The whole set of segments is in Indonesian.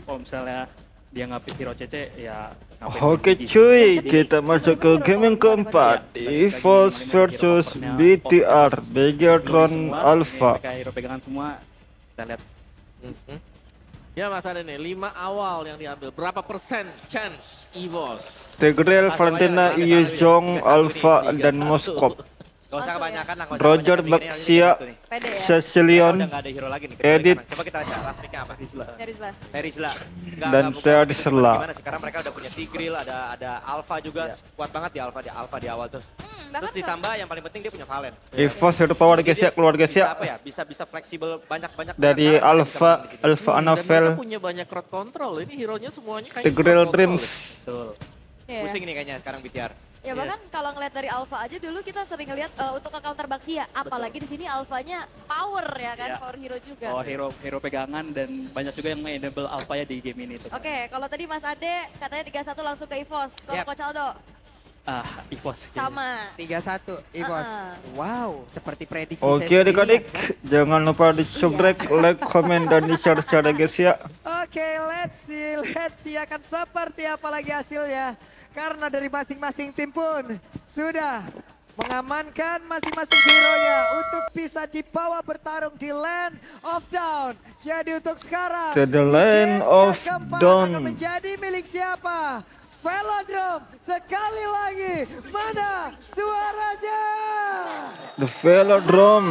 kalau misalnya dia ngapit hero CC ya ngapain Oke gigi. cuy, kita masuk ke game yang keempat, EVOS versus BTR, Begatron Alpha. Mereka hero pegangan semua, kita lihat. Ya Mas ada nih, 5 awal yang diambil. Berapa persen chance EVOS? Tigreal, Valentina, Yuzhong, Alpha, dan Moskov. Gak usah kebanyakan lah. Roger, Baxia, Pede ya. Cecilion, Udah gak ada hero lagi nih. Edit. Coba kita baca last pick-nya apa? Terisla. Terisla. Dan Terisla. Gimana sih? Karena mereka udah punya Tigreal, ada Alpha juga. Kuat banget di Alpha di awal tuh. Terus ditambah yang paling penting dia punya Valen. EVOS hero power guys ya, keluar guys Bisa ya. apa ya? Bisa fleksibel banyak Dari cara mereka bisa Alpha, menang di sini. Alpha Dan Annabelle, mereka punya banyak crowd control. Ini hero-nya semuanya kayak Tigreal crowd Dreams. control. Betul. Iya. Pusing nih kayaknya sekarang BTR. Ya bahkan kalau ngeliat dari Alpha aja dulu kita sering ngeliat untuk ke counter Baxia, apalagi di sini Alphanya power ya kan, Iya. power hero juga. Oh hero pegangan dan banyak juga yang enable Alpha ya di game ini tuh. Oke, kalau tadi Mas Ade katanya 3-1 langsung ke EVOS. Kalau Yap. Coach Aldo EVOS. sama. 3-1 EVOS. Wow, seperti prediksi Oke saya adik-adik, sendiri ya. jangan lupa di subscribe, like, komen, dan di share guys ya. Oke, let's see akan seperti apa lagi hasilnya. Karena dari masing-masing tim pun sudah mengamankan masing-masing hero-nya untuk bisa dibawa bertarung di Land of Dawn. Jadi untuk sekarang, To the Land of keempat Dawn. akan menjadi milik siapa? Velodrome sekali lagi, mana suaranya? The Velodrome.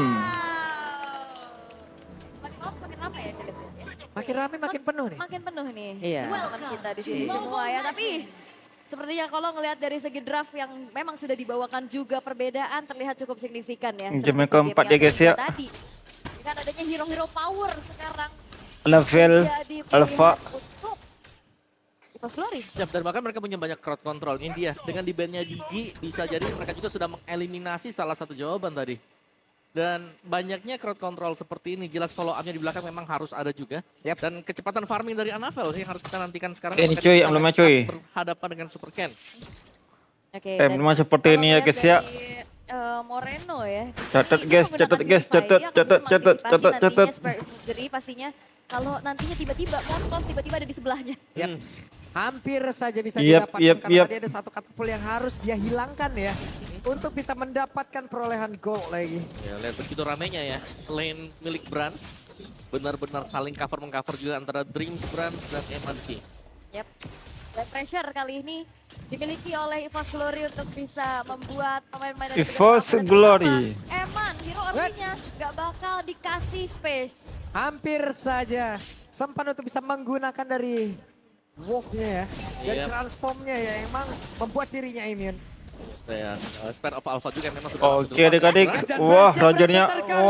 Semakin lama semakin ramai ya Cilik. Makin rame makin penuh nih. Makin penuh nih. Iya. Duel kan kita di sini semua ya, tapi sepertinya kalau ngelihat dari segi draft yang memang sudah dibawakan juga perbedaan terlihat cukup signifikan ya. Game Seperti keempat game ya, guys, yang ya. Tadi. Dengan adanya hero-hero power sekarang Level menjadi Alpha. pilihan untuk EVOS Glory. Ya, dan bahkan mereka punya banyak crowd control. Ini dia, dengan di bandnya Digi, bisa jadi mereka juga sudah mengeliminasi salah satu jawaban tadi. Dan banyaknya crowd control seperti ini, jelas follow up-nya di belakang memang harus ada juga. Yap. Dan kecepatan farming dari Annabelle yang harus kita nantikan sekarang. Ini Apakah cuy, dia bisa emblemnya match up cuy. berhadapan dengan Super Ken. Oke. Memang seperti ini ya guys ya. Moreno ya. Catat, Ini guys, menggunakan catat, guys, Unify, catat, dia akan catat, bisa catat, mengantisipasi catat, nantinya catat. Spare Fury pastinya kalau nantinya tiba-tiba Moskov tiba-tiba ada di sebelahnya. Yap. Hampir saja bisa Yap, didapatkan yap, karena yap. tadi ada satu katapult yang harus dia hilangkan ya. Untuk bisa mendapatkan perolehan gol lagi. Ya, lihat begitu ramenya ya. Lane milik Brands. Benar-benar saling cover-mengcover juga antara Dreams Brands dan Emanki. Yap. Dan pressure kali ini dimiliki oleh EVOS Glory untuk bisa membuat pemain-pemain dari EVOS Begatron dan Glory. terutama Eman, hero early-nya nggak bakal dikasih space. Hampir saja sempat untuk bisa menggunakan dari walk-nya ya. Dan Yap. transformnya ya emang membuat dirinya immune. Dan Spare of Alpha juga memang sudah Oke langsung adik-adik, dipasang. wah Rogernya,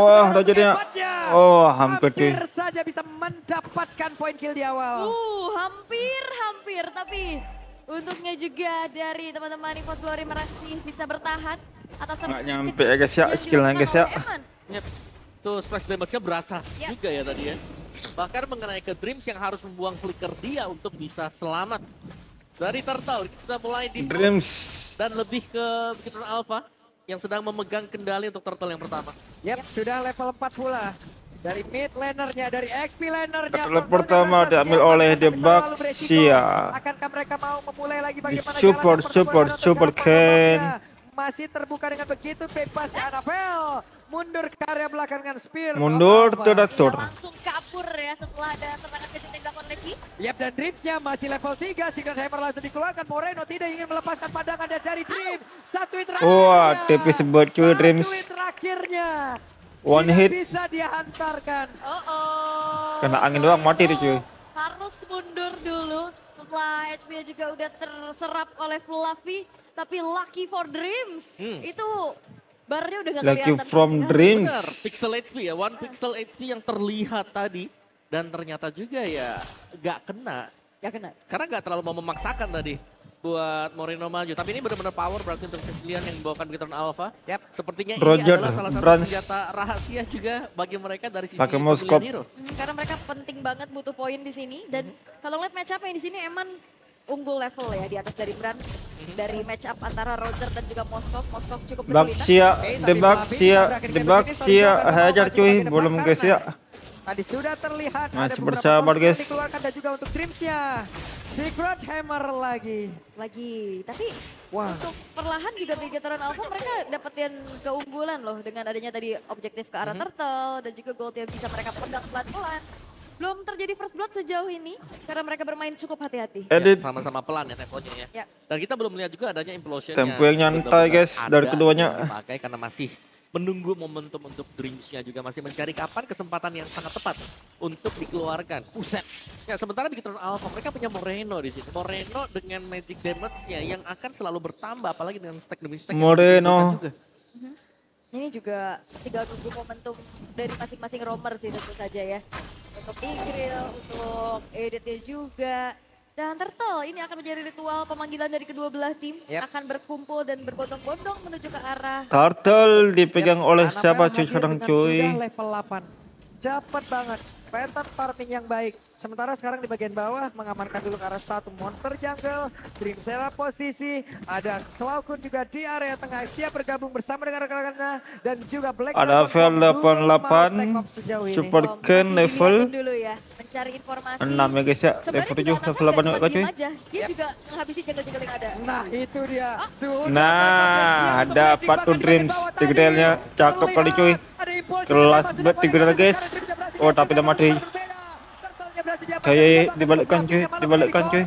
oh hampir cuy. Hampir saja bisa mendapatkan poin kill di awal. Hampir, tapi untungnya juga dari teman-teman EVOS Glory masih bisa bertahan atas Nggak serangan nyampe kecil ya, guys, ya, yang skillnya, dilakukan guys, ya. oleh Eman. Yap. Tuh splash damage-nya berasa Yap. juga ya tadi ya. Bahkan mengenai ke Dreams yang harus membuang flicker dia untuk bisa selamat. Dari Turtle sudah mulai di Dreams. dan lebih ke Begatron Alpha yang sedang memegang kendali untuk Turtle yang pertama. Yap, sudah level 4 pula. Dari mid lanernya, dari XP lanernya. Level pertama diambil oleh The Baxia. Akankah mereka mau memulai lagi bagaimana Support, jalannya support, pertempuran untuk support serang Ken. pertamanya? Masih terbuka dengan begitu bebasnya Annabelle. Mundur ke area belakang dengan spear. Mundur Apa-apa. tidak Dia tur. langsung kabur ya setelah ada serangan kecil yang dilakukan Neki. Yap, dan Dreamsnya masih level 3. Secret Hammer langsung dikeluarkan. Moreno tidak ingin melepaskan pandangannya dari Dream. Satu hit terakhirnya. Wah, tipis buat cuy Dreams. Satu hit terakhirnya. One Tidak hit. bisa dia hantarkan. Kena angin doang, mati dia, cuy. Harus mundur dulu setelah HP-nya juga udah terserap oleh Fluffy. Tapi lucky for Dreams itu barnya udah gak Lucky kelihatan sama from sekali. Dreams. Benar, pixel HP ya, one pixel HP yang terlihat tadi. Dan ternyata juga ya gak kena. Gak kena. Karena gak terlalu mau memaksakan tadi buat Moreno maju. Tapi ini benar-benar power berarti untuk Cecilion yang membawakan Begatron Alpha. Yap. Sepertinya Roger, ini adalah salah satu Brands. senjata rahasia juga bagi mereka dari sisi Pakai pemilihan Moskov. hero. Karena mereka penting banget butuh poin di sini. Dan kalau ngeliat match up yang di sini Eman unggul level ya di atas dari Brand. Dari match up antara Roger dan juga Moskov. Moskov cukup kesulitan. Baxia, The Baxia, The Baxia, hajar cuy, belum guys ya. Tadi sudah terlihat ada Masih beberapa bersabar, source yang guys. dikeluarkan dan juga untuk Dreams-nya. Secret Hammer lagi. Tapi Wah. untuk perlahan juga Bigetron Alpha mereka dapetin keunggulan loh dengan adanya tadi objektif ke arah Turtle dan juga gold yang bisa mereka pegang pelan-pelan. Belum terjadi first blood sejauh ini karena mereka bermain cukup hati-hati. Ya, Edit. sama-sama pelan ya temponya ya. Ya. Dan kita belum melihat juga adanya implosion. Tempo yang nyantai, guys, dari keduanya. Dipakai karena masih menunggu momentum untuk Dreams-nya juga masih mencari kapan kesempatan yang sangat tepat untuk dikeluarkan. Buset. Ya sementara Bigetron Alpha mereka punya Moreno di sini. Moreno dengan magic damage-nya yang akan selalu bertambah apalagi dengan stack demi stack. yang Moreno. juga. Ini juga tinggal nunggu momentum dari masing-masing roamer sih tentu saja ya. Untuk Igril, untuk Editnya juga. Dan Turtle ini akan menjadi ritual pemanggilan dari kedua belah tim. Yap. Akan berkumpul dan berbondong-bondong menuju ke arah. Turtle dipegang oleh Annabelle siapa cuy hadir sekarang dengan cuy? Sudah level 8. Cepat banget. Pattern farming yang baik. Sementara sekarang di bagian bawah mengamankan dulu ke arah satu monster jungle. Dream Zera posisi. Ada Cloudkun juga di area tengah siap bergabung bersama dengan rekan-rekannya. Dan juga Black Ada Dragon Vel belum mau 88, take off sejauh ini. Super Oh, Ken masih level dilihatin dulu ya, mencari informasi. 6 ya guys ya. Sebenarnya Level 7 juga level 8 Annabelle juga nggak cuy. diem aja. Dia juga menghabisi jungle-jungle yang ada. Nah itu dia. Sudah Nah, take off dan siap untuk dapat bridging tuh bahkan di Dreams. bagian bawah tadi. Tigrealnya cakep kali cuy. Ada impulse Kelas yang bet Tigreal guys. Oh tapi udah mati. Kayak dibalikkan cuy, dibalikkan cuy.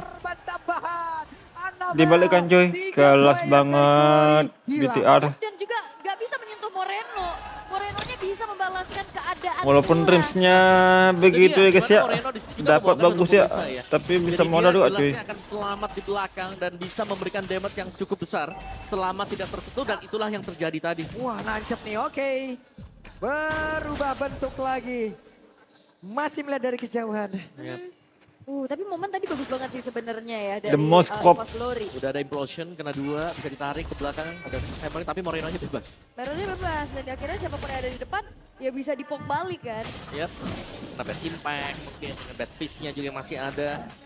Dibalikkan cuy. Kelas banget BTR. Dan juga nggak bisa menyentuh Moreno. Morenonya bisa membalaskan keadaan. Walaupun pula. Dreams-nya begitu ya guys ya. Moreno di sini juga Dapat membawakan bagus satu ya. pemirsa ya. Tapi bisa Jadi modal dia juga cuy. jelasnya akan selamat di belakang dan bisa memberikan damage yang cukup besar selama tidak tersentuh dan itulah yang terjadi tadi. Wah nancep nih, oke. Berubah bentuk lagi. Masih melihat dari kejauhan. Tapi momen tadi bagus banget sih sebenarnya ya dari The most pop. Evos Glory. Udah ada implosion, kena 2, bisa ditarik ke belakang. Ada hammer tapi Moreno-nya bebas. Barunya bebas dan akhirnya siapapun yang ada di depan ya bisa dipok balik kan. Yap. Kena bad impact, mungkin kena bad fist-nya juga masih ada.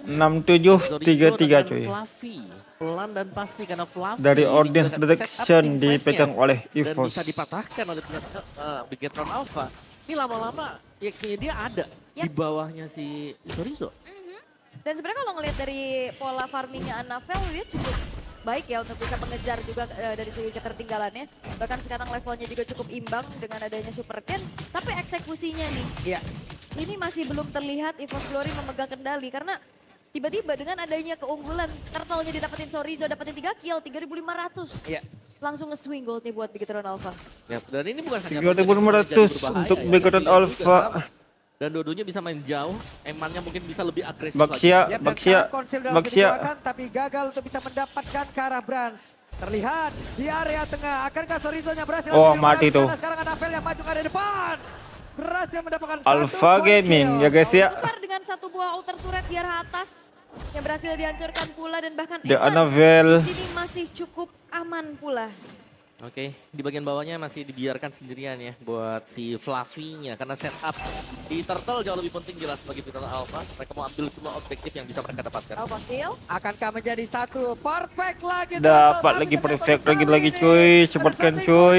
6733 cuy. Fluffy. Pelan dan pasti karena Fluffy Dari audience digunakan setup direction team dipegang fight-nya. oleh Dan EVOS. bisa dipatahkan oleh Bigetron Alpha. Ini lama-lama EXP-nya dia ada di bawahnya si Sorizo. Dan sebenarnya kalau ngelihat dari pola farmingnya Annabelle dia cukup baik ya untuk bisa mengejar juga dari segi ketertinggalannya. Bahkan sekarang levelnya juga cukup imbang dengan adanya Super Ken. Tapi eksekusinya nih, Iya. ini masih belum terlihat EVOS Glory memegang kendali karena tiba-tiba dengan adanya keunggulan Turtle-nya didapetin Sorizo, dapetin 3 kill, 3.500. Iya. Langsung nge-swing gold nih buat Bigetron Alpha. Ya, dan ini bukan hanya 3.500 untuk Bigetron Alpha. Dan dua-duanya bisa main jauh, emannya mungkin bisa lebih agresif Baksia, Yap, dan Baksia, sekarang Konsil sudah langsung Baksia. dikeluarkan, tapi gagal untuk bisa mendapatkan ke arah Brans. Terlihat di area tengah, akankah Sorizo-nya berhasil? Oh, ambil mati Brans? tuh. Karena sekarang Annabelle yang maju ke area depan. Berhasil mendapatkan Alpha 1 point Gaming kill. ya guys ya. Tukar dengan satu buah outer turret di arah atas yang berhasil dihancurkan pula dan bahkan The Eman Annabelle. di sini masih cukup aman pula. Oke, di bagian bawahnya masih dibiarkan sendirian ya buat si Fluffy-nya karena setup di Turtle jauh lebih penting jelas bagi Bigetron Alpha. Mereka mau ambil semua objektif yang bisa mereka dapatkan. Alpha kill. Akankah menjadi satu perfect lagi? Dapat lagi perfect lagi cuy. Cepatkan cuy.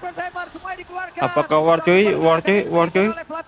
Apakah war cuy? War cuy.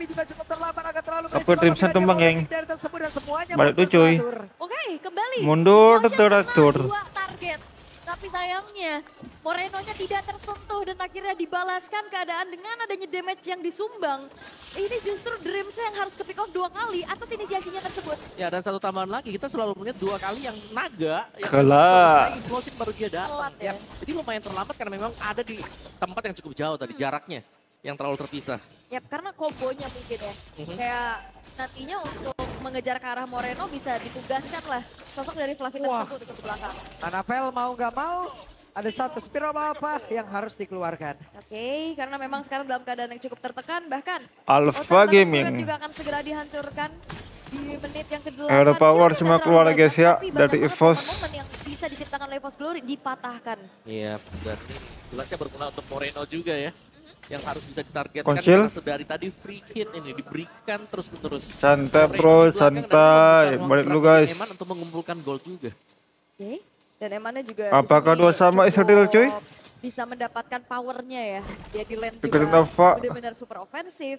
Apa Dreams-nya tumbang, geng? Balik tuh, cuy. Oke, kembali. Mundur Implosion teratur. kena 2 target. Tapi sayangnya Moreno-nya tidak tersentuh dan akhirnya dibalaskan keadaan dengan adanya damage yang disumbang. Ini justru Dreams yang harus ke pick off 2 kali atas inisiasinya tersebut. Ya dan satu tambahan lagi, kita selalu melihat 2 kali yang naga yang Kalah. selesai implosion baru dia datang. Telat ya. Jadi lumayan terlambat karena memang ada di tempat yang cukup jauh tadi, jaraknya yang terlalu terpisah. Yap, karena kombonya mungkin ya. Kayak nantinya untuk mengejar ke arah Moreno bisa ditugaskan lah sosok dari Fluffy tersebut untuk ke belakang. Annabelle mau nggak mau, ada satu spiral apa yang harus dikeluarkan. Oke, karena memang sekarang dalam keadaan yang cukup tertekan, bahkan Alpha Outer Gaming. Turret juga akan segera dihancurkan di menit yang ke-8. Hero power Dia semua tidak keluar terlalu guys banyak, ya, tapi dari banyak banget EVOS. momen yang bisa diciptakan oleh EVOS Glory dipatahkan. Iya, dan ini jelasnya berguna untuk Moreno juga ya. Yang harus bisa ditargetkan Konsil. karena sedari tadi free hit ini diberikan terus-menerus. Santai Moreno bro, di belakang dan santai. membuka ruang Balik dulu gerak bagi guys. Eman untuk mengumpulkan gol juga. Oke, dan Emannya juga Apakah di sini dua sama cukup Israel, cuy? bisa mendapatkan powernya ya. Dia di lane Bigetron juga Alpha. benar-benar super ofensif.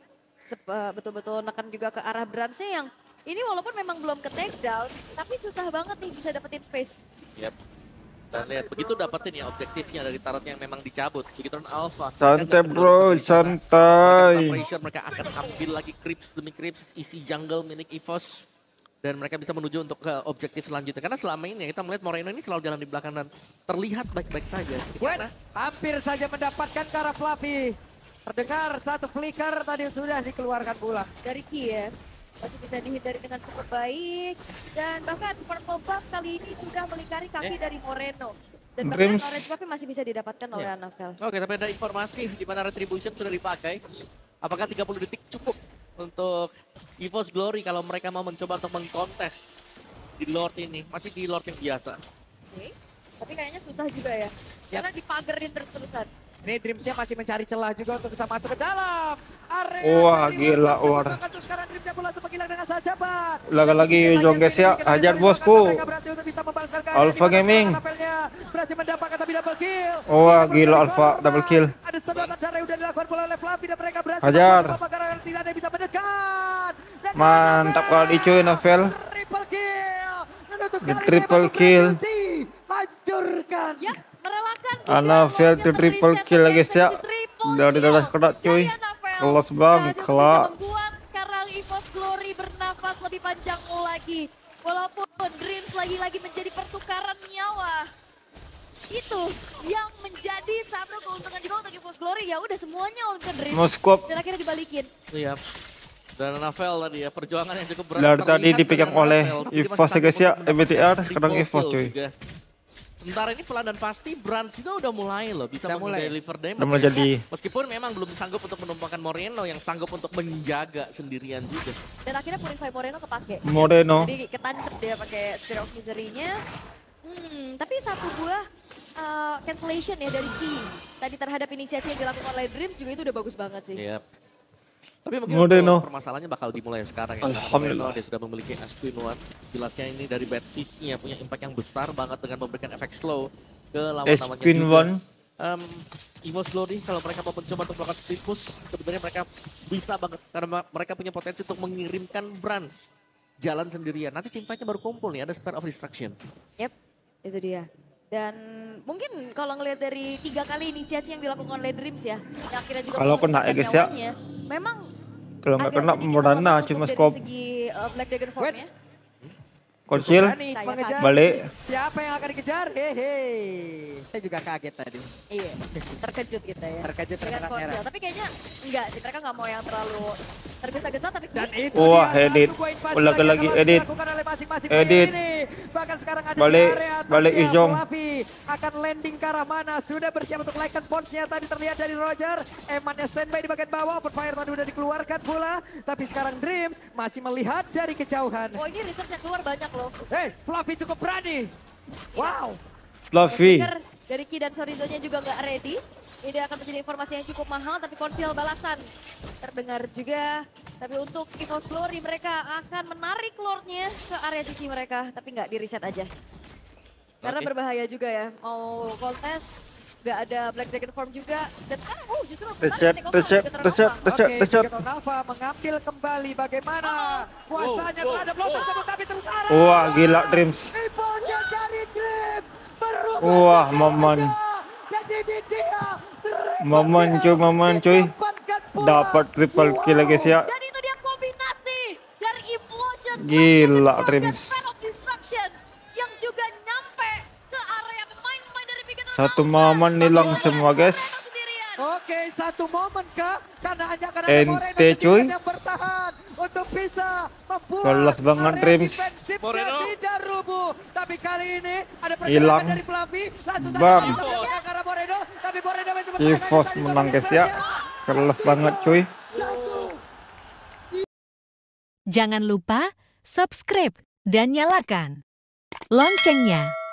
betul-betul nekan juga ke arah Bransnya yang ini walaupun memang belum ke take down, tapi susah banget nih bisa dapetin space. Yap. Dan lihat begitu dapetin ya objektifnya dari turret yang memang dicabut. Begitu Alpha. Santai bro, santai. Mereka akan ambil lagi creeps demi creeps, isi jungle milik EVOS. Dan mereka bisa menuju untuk ke objektif selanjutnya. Karena selama ini kita melihat Moreno ini selalu jalan di belakang dan terlihat baik-baik saja. Wait, hampir saja mendapatkan ke arah Fluffy. Terdengar satu flicker tadi sudah dikeluarkan pula. Dari Kiev masih bisa dihindari dengan cukup baik. Dan bahkan purple buff kali ini sudah melingkari kaki dari Moreno. Dan bahkan orange buff masih bisa didapatkan oleh Anafel. Oke, tapi ada informasi di mana Retribution sudah dipakai. Apakah 30 detik cukup untuk EVOS Glory kalau mereka mau mencoba untuk mengkontes di Lord ini? Masih di Lord yang biasa. Oke, tapi kayaknya susah juga ya. Karena dipagerin terus-terusan. Ini Dreamsnya masih mencari celah juga untuk bisa masuk ke dalam area. Wah, gila, war. Sekarang Dreamsnya pula menghilang dengan sangat cepat. Lagi Jongges ya, hajar bosku. Alpha Gaming. Berhasil mendapatkan tapi double kill. Wah, gila Alpha double kill. Ada sedotan darah yang sudah dilakukan pula oleh Fluffy dan mereka berhasil. Hajar. Tidak ada yang bisa mendekat. Mantap kali cuy Novel. Triple kill. The triple kill. Hancurkan. Ya, merelakan juga Anafel Lordnya tuh triple ter-reset kill dan lagi eksekusi ya. triple Dari kill. atas kena cuy. Dari Anafel Kelas bang, berhasil untuk kelak. bisa membuat sekarang EVOS Glory bernafas lebih panjang lagi. Walaupun Dreams lagi-lagi menjadi pertukaran nyawa. Itu yang menjadi satu keuntungan juga untuk EVOS Glory. Ya udah semuanya untuk Dreams. Moskop. Dan akhirnya dibalikin. Iya. Dan Anafel tadi ya, perjuangan yang cukup berat. Dari tadi terlihat dipegang dari oleh Anafel, tapi dia EVOS masih ya guys ya, sanggup untuk MBTR mendapatkan sekarang triple EVOS kill cuy. juga. Sementara ini pelan dan pasti Brans juga udah mulai loh, bisa Udah mulai. mendeliver damage. Udah mulai jadi. Meskipun memang belum sanggup untuk menumpangkan Moreno yang sanggup untuk menjaga sendirian juga. Dan akhirnya Purify Moreno kepake. Moreno. Jadi ketancep dia pakai Spirit of Misery-nya. Tapi satu buah cancellation ya dari Key. Tadi terhadap inisiasi yang dilakukan oleh Dreams juga itu udah bagus banget sih. Iya. Tapi mungkin Moreno. untuk permasalahannya bakal dimulai sekarang ya. Alhamdulillah. Moreno dia sudah memiliki S-Twin One. Jelasnya ini dari Bad Fish-nya punya impact yang besar banget dengan memberikan efek slow ke lawan-lawannya Queen juga. One. EVOS Glory kalau mereka mau mencoba untuk melakukan split push, sebenarnya mereka bisa banget karena mereka punya potensi untuk mengirimkan Brans jalan sendirian. Nanti tim fight-nya baru kumpul nih, ada Spare of Destruction. Yep, itu dia. Dan mungkin kalau ngelihat dari 3 kali inisiasi yang dilakukan oleh Dreams ya, yang akhirnya juga Kalau kena ya guys ya. nyawanya, memang Kalau nggak ada kena sedikit Morana hambatan cuma untuk skop. dari segi Black Dragon Form-nya. Kocil. Berani Saya mengejar. Balik. Siapa yang akan dikejar? Hehe. Saya juga kaget tadi. Iya, terkejut kita ya. Terkejut Dengan terkena Corsair. merah. Tapi kayaknya enggak sih, mereka nggak mau yang terlalu tergesa-gesa, tapi Dan itu Wah, dia, edit. satu poin invasi Lagi yang harus edit. dilakukan oleh masing-masing Edit. player ini. Bahkan sekarang ada Balik, di area atasnya. balik Izong. Fluffy akan landing ke arah mana? Sudah bersiap untuk naikkan ponsnya tadi terlihat dari Roger. Emannya standby di bagian bawah. Open fire tadi udah dikeluarkan pula. Tapi sekarang Dreams masih melihat dari kejauhan. oh ini research yang keluar banyak loh. Hey, Fluffy cukup berani. Wow. Fluffy. Pikir dari Ki dan Sorizo-nya juga nggak ready. Ini akan menjadi informasi yang cukup mahal, tapi konsil balasan terdengar juga. Tapi untuk EVOS Glory mereka akan menarik Lord-nya ke area sisi mereka, tapi nggak di-reset aja. Karena Oke. berbahaya juga ya, mau kontes, nggak ada Black Dragon Form juga. Dan sekarang, justru Reset, reset, reset, reset, Oke, reset. Gigaton Alpha mengambil kembali bagaimana kuasanya terhadap Lost tersebut tapi terus arah. Wah, gila Dreams. Ibolnya cari Dream. Berubah Wah, menjadi momen. raja. Dan ini dia. Momen cuy, momen cuy. Didapatkan pula. Dapat triple kill lagi guys ya. Dan itu dia kombinasi dari Implosion, Gila, Black Dragon Form, Dreams. dan Fan of Destruction yang juga nyampe ke area pemain-pemain dari Bigetron Satu Alpha. momen hilang Satu semua, oleh guys. Moreno sendirian. Oke, satu momen kah? Karena hanya akan ada Ente, Moreno sendirian cuy. yang bertahan untuk bisa membuat Kelas banget, area Dreams. defensifnya Moreno. tidak rubuh. Tapi kali ini ada Hilang. pergerakan dari Fluffy. Langsung saja Bam. bisa bergerak ke arah Moreno. Tapi Moreno masih bertahan. EVOS Tadi menang bagian guys ya. belakang. Kelas banget cuy. Satu. Jangan lupa subscribe dan nyalakan loncengnya.